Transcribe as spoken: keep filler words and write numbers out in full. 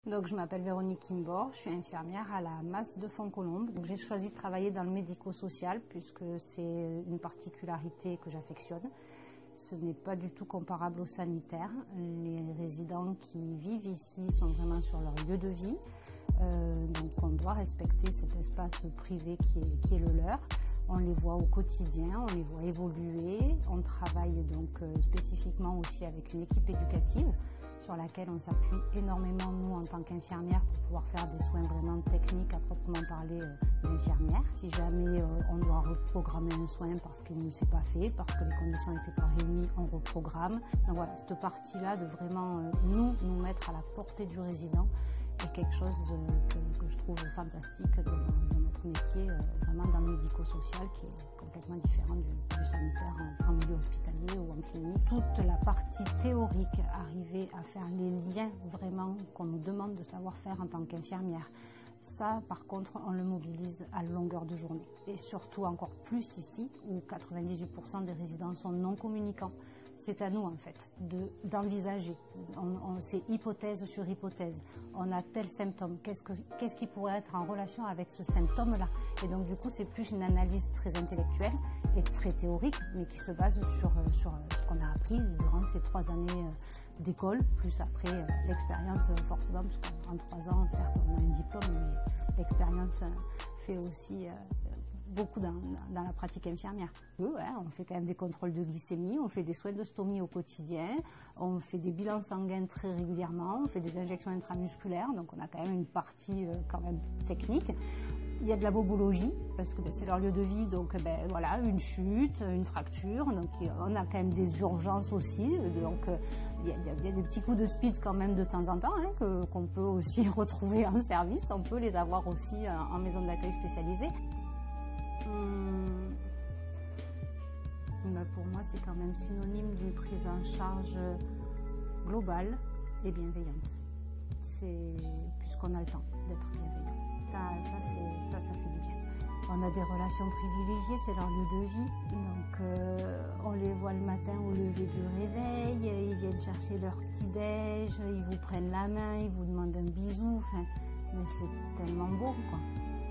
Donc, je m'appelle Véronique Kimbor, je suis infirmière à la Masse de Fontcolombe. J'ai choisi de travailler dans le médico-social puisque c'est une particularité que j'affectionne. Ce n'est pas du tout comparable au sanitaire. Les résidents qui vivent ici sont vraiment sur leur lieu de vie. Euh, donc on doit respecter cet espace privé qui est, qui est le leur. On les voit au quotidien, on les voit évoluer. On travaille donc euh, spécifiquement aussi avec une équipe éducative sur laquelle on s'appuie énormément, nous, en tant qu'infirmières, pour pouvoir faire des soins vraiment techniques à proprement parler euh, d'infirmières. Si jamais euh, on doit reprogrammer un soin parce qu'il ne s'est pas fait, parce que les conditions n'étaient pas réunies, on reprogramme. Donc voilà, cette partie-là de vraiment euh, nous, nous mettre à la portée du résident est quelque chose euh, que, que je trouve fantastique dans, dans notre métier, euh, vraiment dans le médico-social, qui est complètement différent du, du sanitaire en, en milieu hospitalier ou en clinique. Toute la partie théorique, arriver à faire les liens vraiment qu'on nous demande de savoir faire en tant qu'infirmière, ça, par contre, on le mobilise à longueur de journée. Et surtout encore plus ici, où quatre-vingt-dix-huit pour cent des résidents sont non communicants. C'est à nous, en fait, d'envisager. C'est hypothèse sur hypothèse. On a tel symptôme. Qu'est-ce que, qu'est-ce qui pourrait être en relation avec ce symptôme-là? Et donc, du coup, c'est plus une analyse très intellectuelle et très théorique, mais qui se base sur, sur ce qu'on a appris durant ces trois années d'école, plus après l'expérience, forcément, parce qu'en trois ans, certes, on a un diplôme, mais l'expérience fait aussi beaucoup dans, dans la pratique infirmière. Oui, ouais, on fait quand même des contrôles de glycémie, on fait des soins de stomie au quotidien, on fait des bilans sanguins très régulièrement, on fait des injections intramusculaires, donc on a quand même une partie euh, quand même technique. Il y a de la bobologie, parce que ben, c'est leur lieu de vie, donc ben, voilà, une chute, une fracture, donc on a quand même des urgences aussi, donc euh, il, y a, il y a des petits coups de speed quand même de temps en temps, hein, que, qu'on peut aussi retrouver en service, on peut les avoir aussi en, en maison d'accueil spécialisée. Hum, ben pour moi, c'est quand même synonyme d'une prise en charge globale et bienveillante. C'est puisqu'on a le temps d'être bienveillant. Ça, ça, c'est, ça, ça fait du bien. On a des relations privilégiées, c'est leur lieu de vie. Donc, euh, on les voit le matin au lever du réveil, ils viennent chercher leur petit-déj, ils vous prennent la main, ils vous demandent un bisou. Enfin, mais c'est tellement beau, quoi.